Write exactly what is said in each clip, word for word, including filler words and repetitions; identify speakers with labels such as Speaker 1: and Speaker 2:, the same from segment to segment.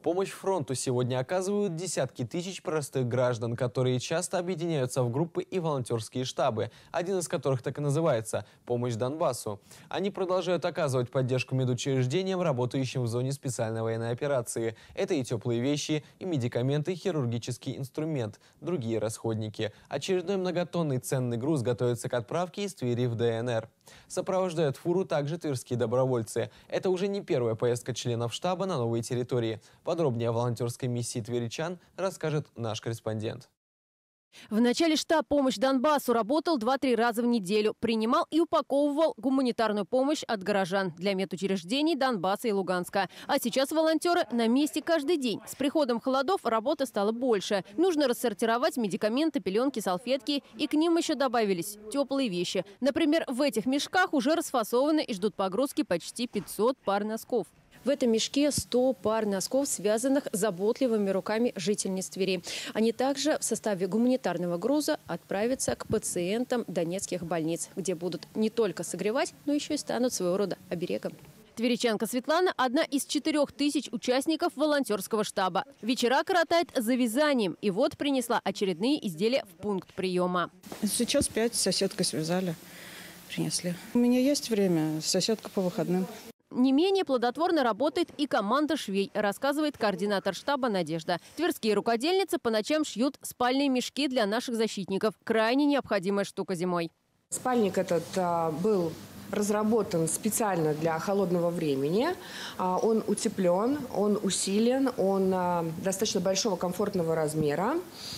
Speaker 1: Помощь фронту сегодня оказывают десятки тысяч простых граждан, которые часто объединяются в группы и волонтерские штабы, один из которых так и называется «Помощь Донбассу». Они продолжают оказывать поддержку медучреждениям, работающим в зоне специальной военной операции. Это и теплые вещи, и медикаменты, хирургический инструмент, другие расходники. Очередной многотонный ценный груз готовится к отправке из Твери в ДНР. Сопровождают фуру также тверские добровольцы. Это уже не первая поездка членов штаба на новые территории. Подробнее о волонтерской миссии тверичан расскажет наш корреспондент.
Speaker 2: В начале штаб «Помощь Донбассу» работал два-три раза в неделю. Принимал и упаковывал гуманитарную помощь от горожан для медучреждений Донбасса и Луганска. А сейчас волонтеры на месте каждый день. С приходом холодов работы стало больше. Нужно рассортировать медикаменты, пеленки, салфетки. И к ним еще добавились теплые вещи. Например, в этих мешках уже расфасованы и ждут погрузки почти пятьсот пар носков. В этом мешке сто пар носков, связанных заботливыми руками жительниц Твери. Они также в составе гуманитарного груза отправятся к пациентам донецких больниц, где будут не только согревать, но еще и станут своего рода оберегом. Тверичанка Светлана – одна из четырех тысяч участников волонтерского штаба. Вечера коротает за вязанием. И вот принесла очередные изделия в пункт приема.
Speaker 3: Сейчас пять соседкой связали, принесли. У меня есть время, соседка по выходным.
Speaker 2: Не менее плодотворно работает и команда швей, рассказывает координатор штаба Надежда. Тверские рукодельницы по ночам шьют спальные мешки для наших защитников. Крайне необходимая штука зимой.
Speaker 4: Спальник этот а, был разработан специально для холодного времени. А, он утеплен, он усилен, он а, достаточно большого комфортного размера.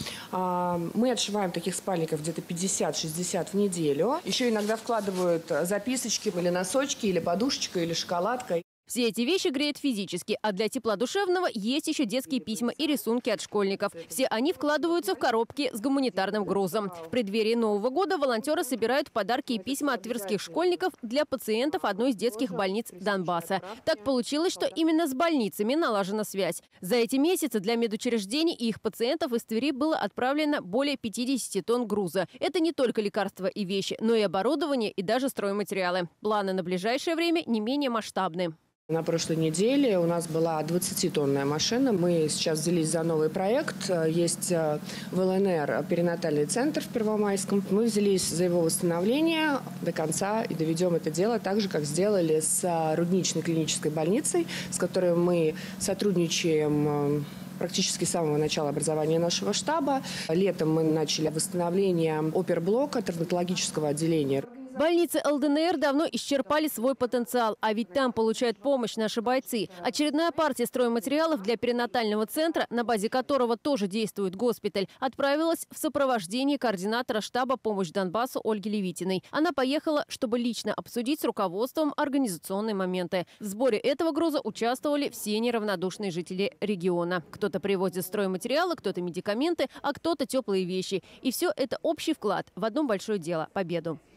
Speaker 4: А, мы отшиваем таких спальников где-то пятьдесят-шестьдесят в неделю. Еще иногда вкладывают записочки или носочки, или подушечка, или шоколадка.
Speaker 2: Все эти вещи греют физически, а для тепла душевного есть еще детские письма и рисунки от школьников. Все они вкладываются в коробки с гуманитарным грузом. В преддверии Нового года волонтеры собирают подарки и письма от тверских школьников для пациентов одной из детских больниц Донбасса. Так получилось, что именно с больницами налажена связь. За эти месяцы для медучреждений и их пациентов из Твери было отправлено более пятидесяти тонн груза. Это не только лекарства и вещи, но и оборудование и даже стройматериалы. Планы на ближайшее время не менее масштабны.
Speaker 4: На прошлой неделе у нас была двадцатитонная машина. Мы сейчас взялись за новый проект. Есть в ЛНР перинатальный центр в Первомайском. Мы взялись за его восстановление до конца и доведем это дело так же, как сделали с Рудничной клинической больницей, с которой мы сотрудничаем практически с самого начала образования нашего штаба. Летом мы начали восстановление оперблока, травматологического отделения.
Speaker 2: Больницы ЛДНР давно исчерпали свой потенциал, а ведь там получают помощь наши бойцы. Очередная партия стройматериалов для перинатального центра, на базе которого тоже действует госпиталь, отправилась в сопровождении координатора штаба «Помощь Донбассу» Ольги Левитиной. Она поехала, чтобы лично обсудить с руководством организационные моменты. В сборе этого груза участвовали все неравнодушные жители региона. Кто-то привозит стройматериалы, кто-то медикаменты, а кто-то теплые вещи. И все это общий вклад в одно большое дело – победу.